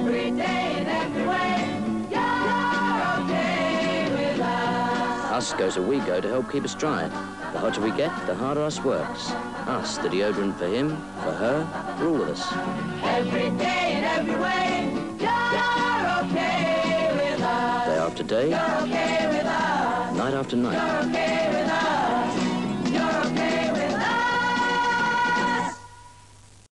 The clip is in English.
Every day and every way, you're okay with us. Us goes a we go to help keep us dry. The hotter we get, the harder us works. Us, the deodorant for him, for her, for all of us. Every day and every way, you're okay with us. Day after day, You're okay with us. night after night. You're okay with us.